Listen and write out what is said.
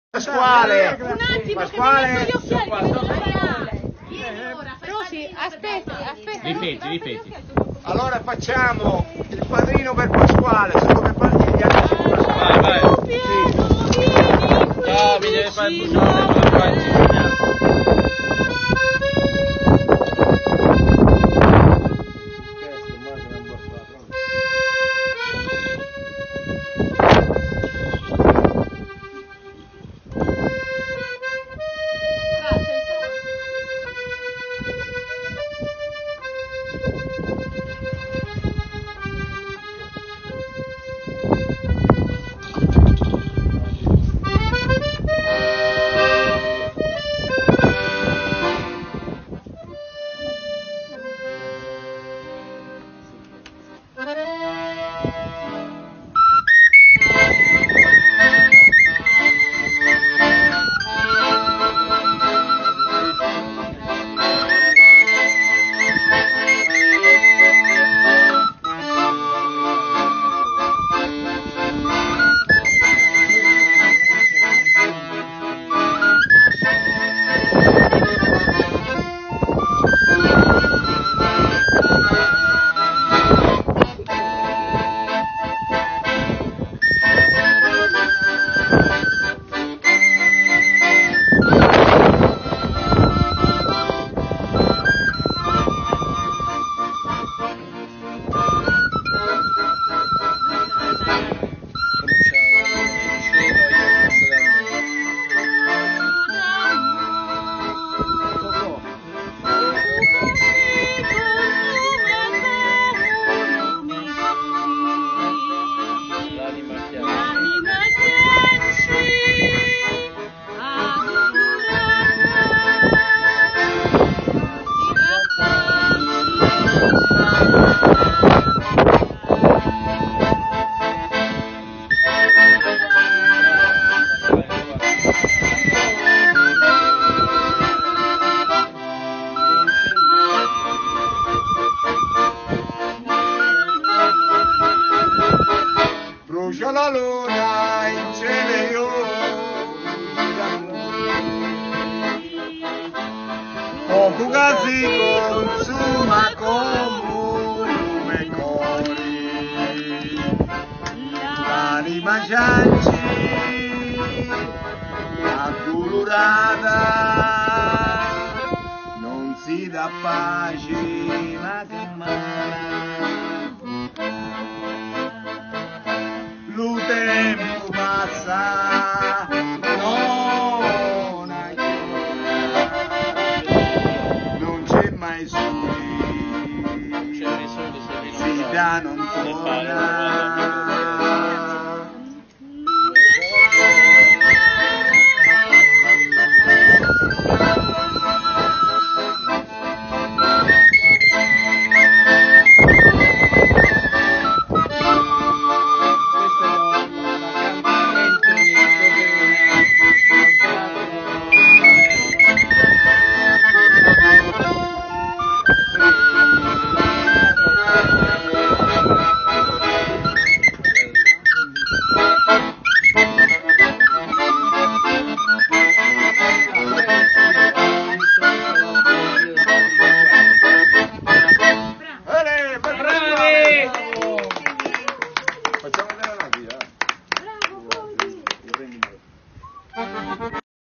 Pasquale! Un attimo, Pasquale! che mi metto gli occhiali. Rosi, aspetta. Ripeti. Allora facciamo il padrino per Pasquale, solo per partire gli amici di Pasquale. Vai. No, mi deve fare il bucione con la faccia. Brucia la luna in cielo, poco che si consuma come cori, l'anima giace addolorata, non si dà pace ma che male. Lo tempo passa, non c'è mai soli, si dà non torna. Facciamo vedere la via. Bravo,